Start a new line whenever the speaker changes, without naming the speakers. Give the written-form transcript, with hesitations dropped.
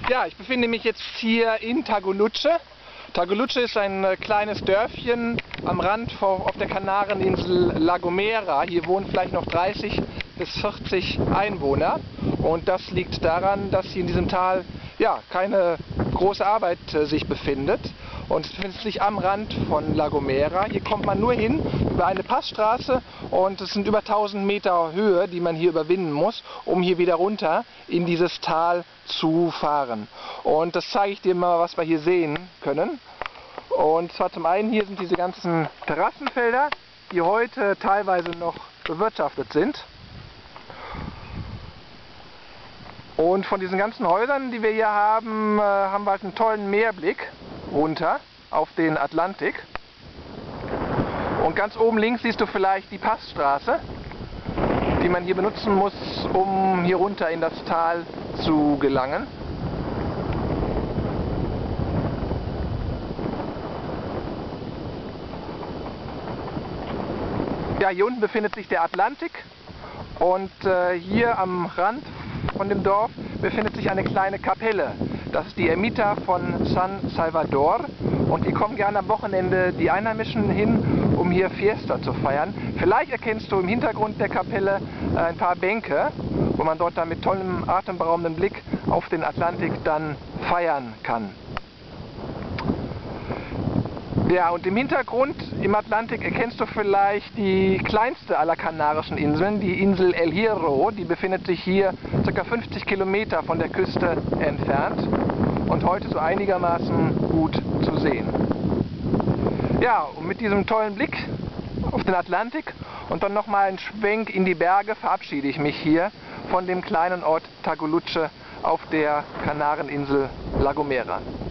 Ja, ich befinde mich jetzt hier in Tagonuche. Tagonuche ist ein kleines Dörfchen am Rand auf der Kanareninsel La Gomera. Hier wohnen vielleicht noch 30 bis 40 Einwohner. Und das liegt daran, dass hier in diesem Tal keine große Arbeit sich befindet. Und es befindet sich am Rand von La Gomera. Hier kommt man nur hin über eine Passstraße und es sind über 1000 Meter Höhe, die man hier überwinden muss, um hier wieder runter in dieses Tal zu fahren. Und das zeige ich dir mal, was wir hier sehen können. Und zwar zum einen hier sind diese ganzen Terrassenfelder, die heute teilweise noch bewirtschaftet sind. Und von diesen ganzen Häusern, die wir hier haben, haben wir halt einen tollen Meerblick runter auf den Atlantik. Und ganz oben links siehst du vielleicht die Passstraße, die man hier benutzen muss, um hier runter in das Tal zu gelangen. Ja, hier unten befindet sich der Atlantik und hier am Rand von dem Dorf befindet sich eine kleine Kapelle. Das ist die Ermita von San Salvador und die kommen gerne am Wochenende die Einheimischen hin, um hier Fiesta zu feiern. Vielleicht erkennst du im Hintergrund der Kapelle ein paar Bänke, wo man dort dann mit tollem, atemberaubendem Blick auf den Atlantik dann feiern kann. Ja, und im Hintergrund im Atlantik erkennst du vielleicht die kleinste aller kanarischen Inseln, die Insel El Hierro. Die befindet sich hier ca. 50 Kilometer von der Küste entfernt und heute so einigermaßen gut zu sehen. Ja, und mit diesem tollen Blick auf den Atlantik und dann nochmal einen Schwenk in die Berge verabschiede ich mich hier von dem kleinen Ort Tagonuche auf der Kanareninsel La Gomera.